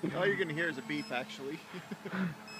All you're gonna hear is a beep, actually.